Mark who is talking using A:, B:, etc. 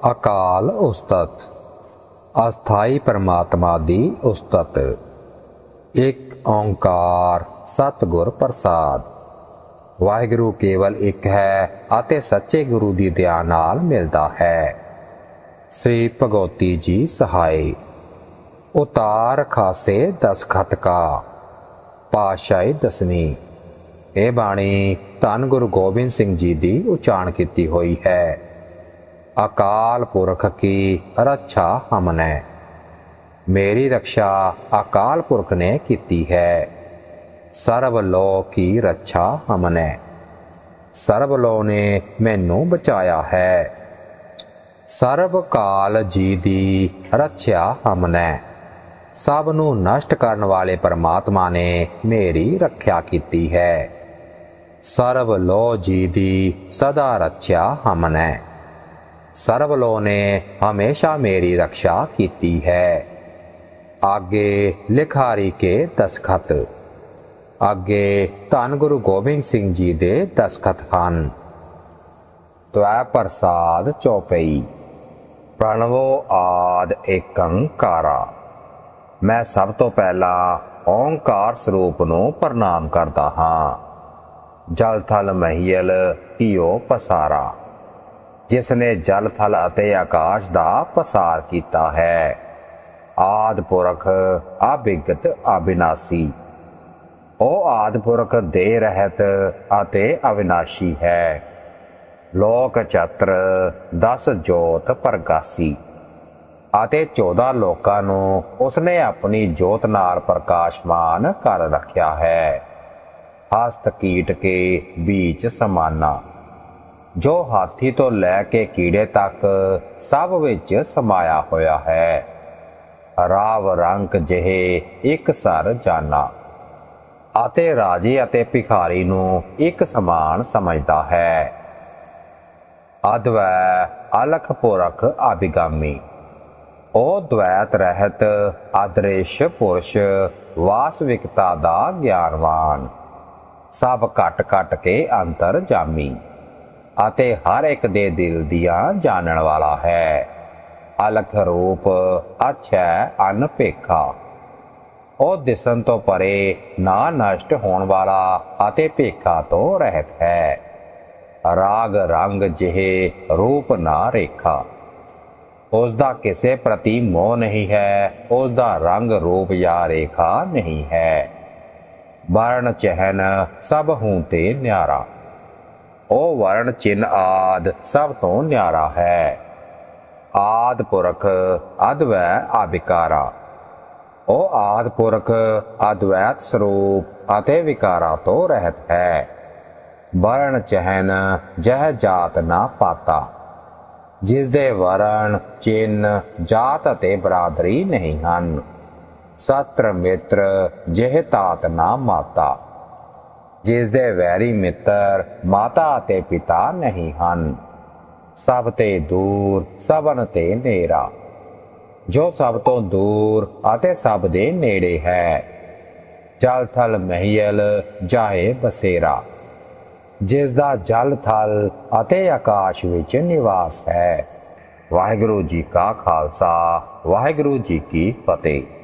A: ਅਕਾਲ ਉਸਤਤ ਅਸਥਾਈ ਪਰਮਾਤਮਾ ਦੀ ਉਸਤਤ। ਇੱਕ ਓਂਕਾਰ ਸਤਿਗੁਰ ਪ੍ਰਸਾਦ। ਵਾਹਿਗੁਰੂ ਕੇਵਲ ਇੱਕ ਹੈ ਅਤੇ ਸੱਚੇ ਗੁਰੂ ਦੀ ਦਇਆ ਨਾਲ ਮਿਲਦਾ ਹੈ। ਸ੍ਰੀ ਭਗਉਤੀ ਜੀ ਸਹਾਏ। ਉਤਾਰ ਖਾਸੇ ਦਸਖਤ ਕਾ। ਪਾਤਸ਼ਾਹੀ ਦਸਵੀਂ। ਇਹ ਬਾਣੀ ਧੰਨ ਗੁਰੂ ਗੋਬਿੰਦ ਸਿੰਘ ਜੀ ਦੀ ਉਚਾਰਨ ਕੀਤੀ ਹੋਈ ਹੈ। ਅਕਾਲ ਪੁਰਖ ਕੀ ਰੱਛਾ ਹਮਨੇ। ਮੇਰੀ ਰਕਸ਼ਾ ਅਕਾਲ ਪੁਰਖ ਨੇ ਕੀਤੀ ਹੈ। ਸਰਬ ਲੋ ਕੀ ਰੱਛਾ ਹਮਨੇ। ਸਰਬ ਲੋ ਨੇ ਮੈਨੂੰ ਬਚਾਇਆ ਹੈ। ਸਰਬ ਕਾਲ ਜੀ ਦੀ ਰੱਛਿਆ ਹਮਨੇ। ਸਭ ਨੂੰ ਨਸ਼ਟ ਕਰਨ ਵਾਲੇ ਪਰਮਾਤਮਾ ਨੇ ਮੇਰੀ ਰੱਖਿਆ ਕੀਤੀ ਹੈ। ਸਰਬ ਲੋ ਜੀ ਦੀ ਸਦਾ ਰੱਛਿਆ ਹਮਨੇ। ਸਰਬ ਲੋ ਨੇ ਹਮੇਸ਼ਾ ਮੇਰੀ ਰਕਸ਼ਾ ਕੀਤੀ ਹੈ। ਆਗੇ ਲਿਖਾਰੀ ਕੇ ਦਸਖਤ। ਅੱਗੇ ਧੰਨ ਗੁਰੂ ਗੋਬਿੰਦ ਸਿੰਘ ਜੀ ਦੇ ਦਸਖਤ ਹਨ। ਤਵੈ ਪ੍ਰਸਾਦ ਚੌਪਈ। ਪ੍ਰਣਵੋ ਆਦ ਏਕੰਕਾਰਾ। ਮੈਂ ਸਭ ਤੋਂ ਪਹਿਲਾਂ ਓਂਕਾਰ ਸਰੂਪ ਨੂੰ ਪ੍ਰਣਾਮ ਕਰਦਾ ਹਾਂ। ਜਲ ਥਲ ਮਹੀਲ ਕੀਓ ਪਸਾਰਾ। ਜਿਸ ਨੇ ਜਲ ਥਲ ਅਤੇ ਆਕਾਸ਼ ਦਾ ਪਸਾਰ ਕੀਤਾ ਹੈ। ਆਦਿ ਪੁਰਖ ਅਭਿਗਤ ਅਬਿਨਾਸੀ। ਉਹ ਆਦਿ ਪੁਰਖ ਦੇਹ ਰਹਿਤ ਅਤੇ ਅਵਿਨਾਸ਼ੀ ਹੈ। ਲੋਕ ਚਤਰ 10 ਜੋਤ ਪ੍ਰਗਾਸੀ। ਅਤੇ 14 ਲੋਕਾਂ ਨੂੰ ਉਸਨੇ ਆਪਣੀ ਜੋਤ ਨਾਲ ਪ੍ਰਕਾਸ਼ਮਾਨ ਕਰ ਰੱਖਿਆ ਹੈ। ਹਸਤ ਕੀਟ ਕੇ ਬੀਚ ਸਮਾਨਾ। ਜੋ ਹਾਥੀ ਤੋਂ ਲੈ ਕੇ ਕੀੜੇ ਤੱਕ ਸਭ ਵਿੱਚ ਸਮਾਇਆ ਹੋਇਆ ਹੈ। ਰਾਵ ਰੰਕ ਜਿਹੇ ਇੱਕ ਸਰ ਜਾਨਾ। ਅਤੇ ਰਾਜੇ ਅਤੇ ਭਿਖਾਰੀ ਨੂੰ ਇੱਕ ਸਮਾਨ ਸਮਝਦਾ ਹੈ। ਅਦਵੈ ਅਲਖ ਪੁਰਖ ਅਭਿਗਾਮੀ। ਉਹ ਦਵੈਤ ਰਹਿਤ ਅਦ੍ਰਿਸ਼ ਪੁਰਸ਼ ਵਾਸਤਵਿਕਤਾ ਦਾ ਗਿਆਨਵਾਨ। ਸਭ ਘਟ ਘਟ ਕੇ ਅੰਤਰ ਜਾਮੀ ਅਤੇ ਹਰ ਇੱਕ ਦੇ ਦਿਲ ਦੀਆਂ ਜਾਣਨ ਵਾਲਾ ਹੈ। ਅਲਖ ਰੂਪ ਅਛੈ ਅਨਪੇਖਾ। ਉਹ ਦਿਸਣ ਤੋਂ ਪਰੇ ਨਾ ਨਸ਼ਟ ਹੋਣ ਵਾਲਾ ਅਤੇ ਭੇਖਾ ਤੋਂ ਰਹਿਤ ਹੈ। ਰਾਗ ਰੰਗ ਜਿਹੇ ਰੂਪ ਨਾ ਰੇਖਾ। ਉਸ ਦਾ ਕਿਸੇ ਪ੍ਰਤੀ ਮੋਹ ਨਹੀਂ ਹੈ। ਉਸ ਦਾ ਰੰਗ ਰੂਪ ਜਾਂ ਰੇਖਾ ਨਹੀਂ ਹੈ। ਵਰਣ ਚਿਹਨ ਸਭ ਹੂੰ ਤੇ ਨਿਆਰਾ। ਉਹ ਵਰਣ ਚਿੰਨ ਆਦਿ ਸਭ ਤੋਂ ਨਿਆਰਾ ਹੈ। ਆਦਿ ਪੁਰਖ ਅਦਵੈ ਅਵਿਕਾਰਾ। ਉਹ ਆਦਿ ਪੁਰਖ ਅਦਵੈਤ ਸਰੂਪ ਅਤੇ ਵਿਕਾਰਾਂ ਤੋਂ ਰਹਿਤ ਹੈ। ਵਰਣ ਚਿਹਨ ਜਹ ਜਾਤ ਨਾ ਪਾਤਾ। ਜਿਸ ਦੇ ਵਰਣ ਚਿੰਨ ਜਾਤ ਅਤੇ ਬਰਾਦਰੀ ਨਹੀਂ ਹਨ। ਸਤਰ ਮਿੱਤਰ ਜਿਹੇ ਤਾਤ ਨਾ ਮਾਤਾ। ਜਿਸ ਦੇ ਵੈਰੀ ਮਿੱਤਰ ਮਾਤਾ ਅਤੇ ਪਿਤਾ ਨਹੀਂ ਹਨ। ਸਭ ਤੇ ਦੂਰ ਸਭਨ ਤੇ ਨੇਰਾ। ਜੋ ਸਭ ਤੋਂ ਦੂਰ ਅਤੇ ਸਭ ਦੇ ਨੇੜੇ ਹੈ। ਜਲ ਥਲ ਮਹੀਲ ਜਾਹੇ ਬਸੇਰਾ। ਜਿਸ ਦਾ ਜਲ ਥਲ ਅਤੇ ਆਕਾਸ਼ ਵਿੱਚ ਨਿਵਾਸ ਹੈ। ਵਾਹਿਗੁਰੂ ਜੀ ਕਾ ਖਾਲਸਾ ਵਾਹਿਗੁਰੂ ਜੀ ਕੀ ਫਤਿਹ।